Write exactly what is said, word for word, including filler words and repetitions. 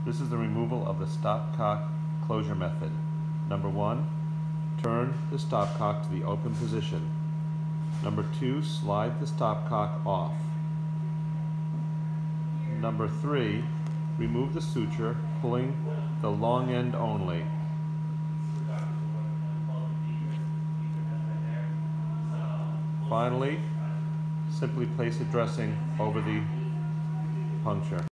This is the removal of the stopcock closure method. Number one, turn the stopcock to the open position. Number two, slide the stopcock off. Number three, remove the suture, pulling the long end only. Finally, simply place a dressing over the puncture.